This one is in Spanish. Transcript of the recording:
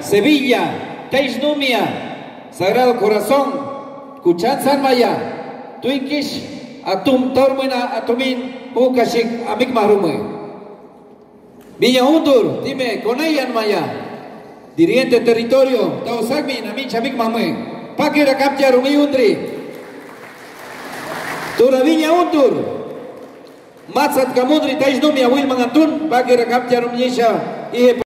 Sevilla, Taisnumia, Sagrado Corazón, Kuchan San Maya, Twinkish, Atum Tormena, Atumin, Pukashik, Amik Marume. Villa Undur, dime, Conayan Maya, Dirigente Territorio, Tausagmin, Amich, Amik Mame, Pakira Kapja Rumi Undri, Tura Villa Undur, Matsat Kamudri, Taisnumia, Wilman Antun, Pakira Kapja Rumisha,